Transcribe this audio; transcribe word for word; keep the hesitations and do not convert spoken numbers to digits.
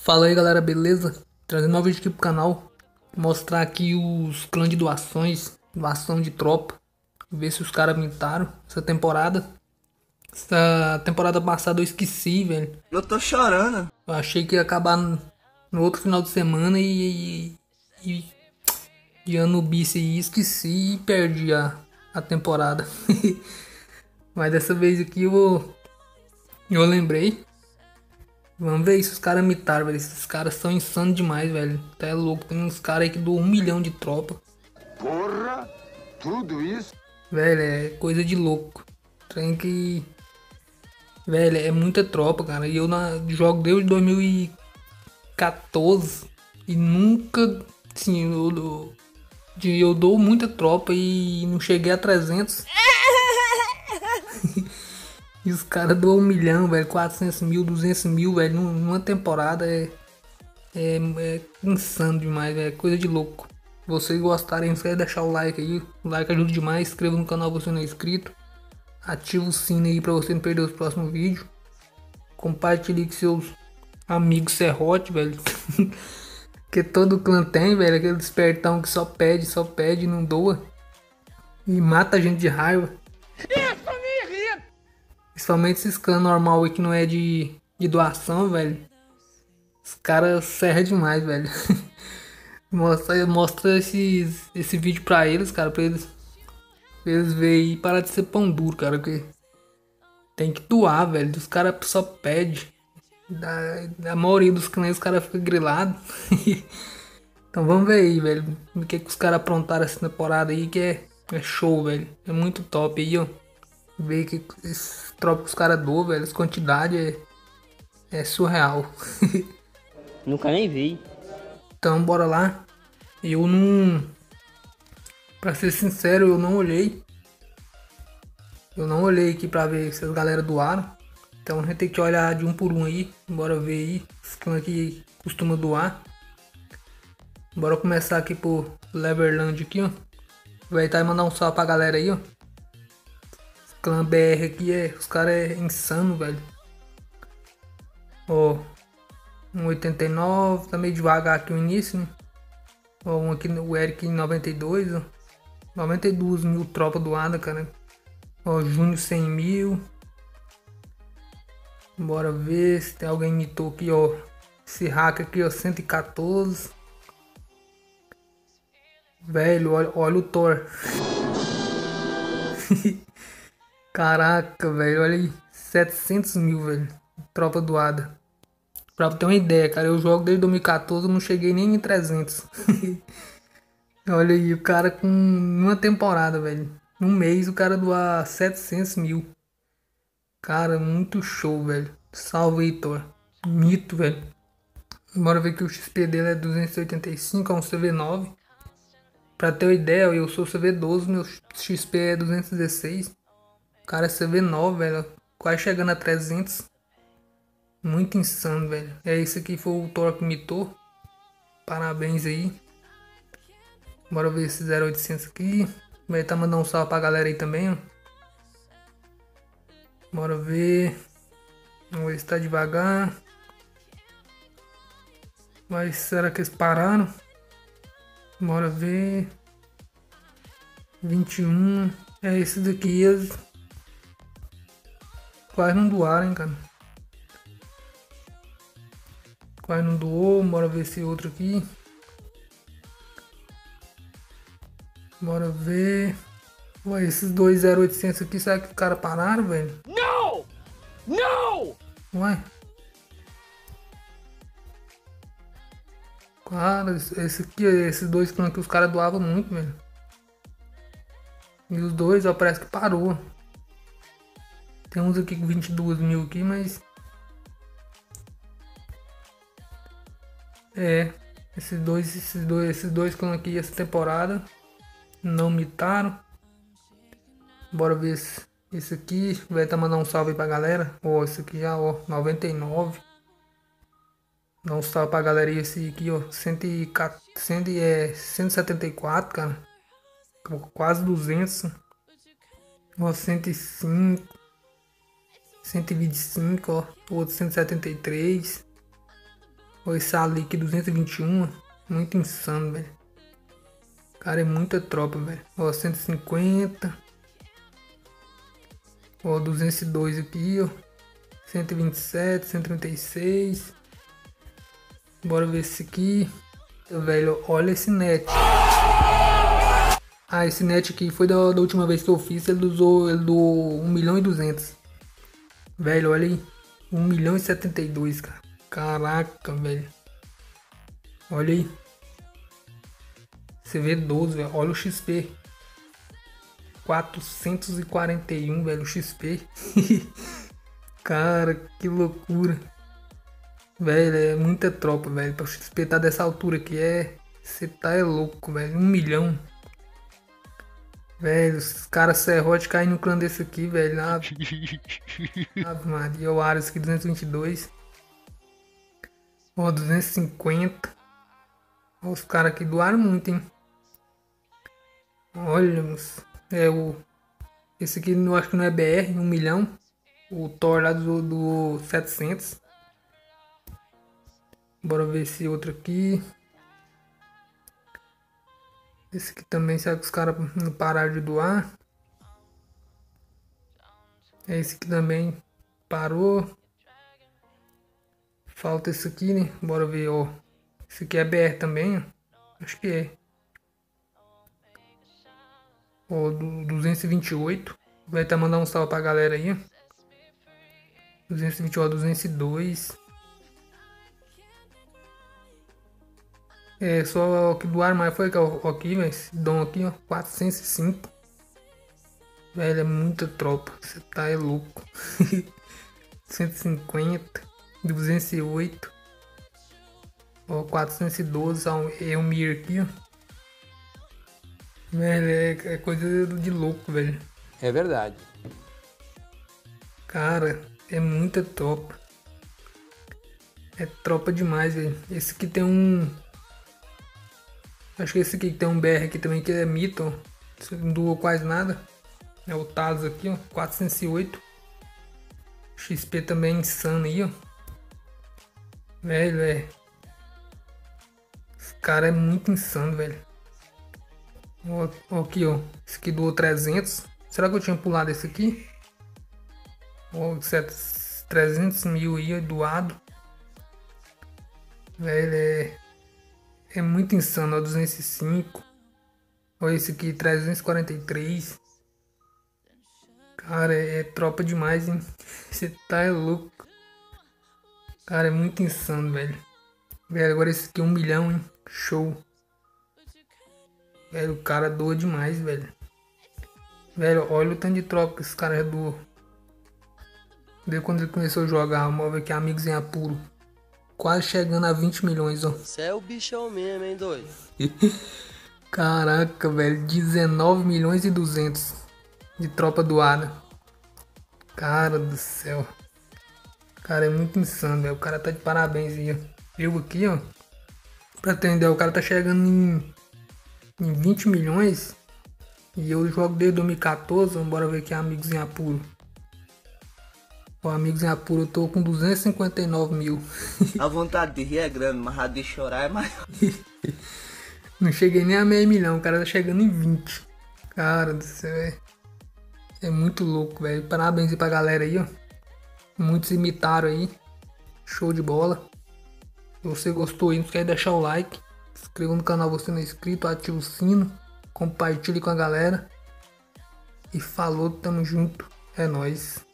Fala aí galera, beleza? Trazendo um vídeo aqui pro canal. Mostrar aqui os clãs de doações, doação de tropa. Ver se os caras mintaram essa temporada. Essa temporada passada eu esqueci, velho. Eu tô chorando. Eu achei que ia acabar no, no outro final de semana e. e, e ano bis e esqueci e perdi a, a temporada. Mas dessa vez aqui eu, eu lembrei. Vamos ver se os caras imitaram, velho. Esses caras são insanos demais, velho. Tá é louco. Tem uns caras aí que doam um milhão de tropa. Porra! Tudo isso? Velho, é coisa de louco. Tem que. Velho, é muita tropa, cara. E eu na, jogo desde dois mil e quatorze e nunca. Sim, eu, dou- de- eu dou muita tropa e não cheguei a trezentos. E os caras doam um milhão, velho. quatrocentos mil, duzentos mil, velho. num- Numa temporada é. É, é insano demais, velho. É coisa de louco. Se vocês gostarem, não esquece de deixar o like aí. O like ajuda demais. Se inscreva no canal se você não é inscrito. Ativa o sino aí pra você não perder os próximos vídeos. Compartilhe com seus amigos serrote, velho. Que todo clã tem, velho. Aquele despertão que só pede, só pede e não doa. E mata a gente de raiva. Isso me irrita! Principalmente esses clãs normal aí que não é de, de doação, velho. Os caras serram demais, velho. Mostra, mostra esses, esse vídeo pra eles, cara. Pra eles, pra eles verem e parar de ser pão duro, cara. Porque tem que doar, velho. Os caras só pedem. Da, a maioria dos clãs os caras ficam grilados. Então vamos ver aí, velho. O que, que os caras aprontaram essa temporada aí que é, é show, velho. É muito top aí, ó. Ver que esse tropa que os caras doam, velho. As quantidades é, é surreal. Nunca nem vi. Então bora lá. Eu não. Pra ser sincero, eu não olhei. Eu não olhei aqui pra ver se as galera doaram. Então a gente tem que olhar de um por um aí. Bora ver aí. Os clãs que costuma doar. Bora começar aqui por Leverland aqui, ó. Aproveitar e mandar um salve pra galera aí, ó. Clã B R aqui é. Os caras é insano, velho. Ó. um oitenta e nove. Tá meio devagar aqui o início, né? Ó, um aqui no Eric em noventa e dois, ó. noventa e duas mil tropa doada, cara. Ó, Júnior cem mil. Bora ver se tem alguém imitou aqui, ó. Esse hack aqui, ó, cento e quatorze. Velho, olha, olha o Thor. Caraca, velho, olha aí. setecentos mil, velho. Tropa doada. Pra ter uma ideia, cara, eu jogo desde dois mil e quatorze, eu não cheguei nem em trezentos. Olha aí, o cara com uma temporada, velho. Um mês o cara doar setecentos mil. Cara, muito show, velho. Salve aí, Thor. Mito, velho. Bora ver que o X P dele é duzentos e oitenta e cinco, é um C V nove. Pra ter uma ideia, eu sou C V doze, meu X P é duzentos e dezesseis. O cara é C V nove, velho. Quase chegando a trezentos. Muito insano, velho. É isso aqui, foi o Thor que mitou. Parabéns aí. Bora ver esse zero oitocentos aqui. Vai estar mandando um salve pra galera aí também, ó. Bora ver. Vamos ver se tá devagar. Mas será que eles pararam? Bora ver. vinte e um. É esse daqui. Eles quase não doaram, hein, cara. Quase não doou. Bora ver esse outro aqui. Bora ver. Ué, esses dois zero oitocentos aqui, será que os caras pararam, velho? Não! Não! Ué. Cara, esse aqui, esses dois clãs que os caras doavam muito, velho. E os dois, ó, parece que parou. Tem uns aqui com vinte e dois mil aqui, mas... É, esses dois, esses dois, esses dois clãs aqui essa temporada não mitaram. Bora ver esse, esse aqui. Vai estar mandando um salve aí pra galera. Ó, esse aqui já, ó, noventa e nove. Dá um salve pra galera aí. Esse aqui, ó, cem e quatro, cem, é, cento e setenta e quatro, cara. Quase duzentos. Ó, cento e cinco. cento e vinte e cinco, ó. Outro cento e setenta e três. Ó, esse ali aqui, duzentos e vinte e um. Muito insano, velho. Cara, é muita tropa, velho. Ó, cento e cinquenta. Ó, duzentos e dois aqui, ó. cento e vinte e sete, cento e trinta e seis. Bora ver esse aqui. Velho, olha esse net. Ah, esse net aqui foi da, da última vez que eu fiz. Ele usou, ele doou um milhão e duzentos. Velho, olha aí. um milhão e setenta e dois, cara. Caraca, velho. Olha aí. C V doze, velho. Olha o X P. quatrocentos e quarenta e um, velho. O X P. Cara, que loucura. Velho, é muita tropa, velho. Pra o X P tá dessa altura aqui é... Você tá é louco, velho. Um milhão. Velho, os caras serrote caem no clã desse aqui, velho. Ave Maria. O Ares aqui, duzentos e vinte e dois. Ó, duzentos e cinquenta. Ó, os caras aqui doaram muito, hein. Olha, moço. É o... Esse aqui eu acho que não é B R, um milhão. O Thor lá do, do setecentos. Bora ver esse outro aqui. Esse aqui também, será que os caras não pararam de doar? Esse aqui também parou. Falta esse aqui, né? Bora ver, ó. Esse aqui é B R também, ó. Acho que é. Ó, do duzentos e vinte e oito. Vai estar mandando um salve pra galera aí, ó. duzentos e vinte e oito, duzentos e dois. É, só o que doaram mais foi aqui, velho. Esse dom aqui, ó. quatrocentos e cinco. Velho, é muita tropa. Você tá é louco. cento e cinquenta. duzentos e oito. Ó, quatrocentos e doze. Ó, Elmir aqui, ó. Velho, é, é coisa de louco, velho. É verdade. Cara, é muita tropa. É tropa demais, velho. Esse aqui tem um... Acho que esse aqui tem um B R aqui também, que é mito, ó. Não doou quase nada. É o Talos aqui, ó. quatrocentos e oito. X P também é insano aí, ó. Velho, é... Esse cara é muito insano, velho. Ó, ó aqui, ó. Esse aqui doou trezentos. Será que eu tinha pulado esse aqui? Ó, trezentos mil aí doado. Velho, é... É muito insano, ó. duzentos e cinco. Olha esse aqui, trezentos e quarenta e três. Cara, é, é tropa demais, hein? Você tá é louco. Cara, é muito insano, velho. Velho, agora esse aqui é um milhão, hein? Show. Velho, o cara doa demais, velho. Velho, olha o tanto de tropa que esse cara doou. Desde quando ele começou a jogar, vamos ver aqui, Amigos em Apuro. Quase chegando a vinte milhões, ó. Você é o bichão mesmo, hein, doido? Caraca, velho. dezenove milhões e duzentos de tropa doada. Cara do céu. Cara, é muito insano, velho. O cara tá de parabéns aí, ó. Eu aqui, ó. Pra entender, o cara tá chegando em, em vinte milhões. E eu jogo desde dois mil e quatorze. Vamos bora ver aqui, Amigos em Apuro. Ó, Amigos em Apuro, eu tô com duzentos e cinquenta e nove mil. A vontade de rir é grande, mas a de chorar é maior. Não cheguei nem a meio milhão, o cara tá chegando em vinte. Cara do céu, é, é muito louco, velho. Parabéns aí pra galera aí, ó. Muitos imitaram aí. Show de bola. Se você gostou aí, não esquece de deixar o like. Se inscreva no canal se você não é inscrito, ativa o sino. Compartilhe com a galera. E falou, tamo junto. É nóis.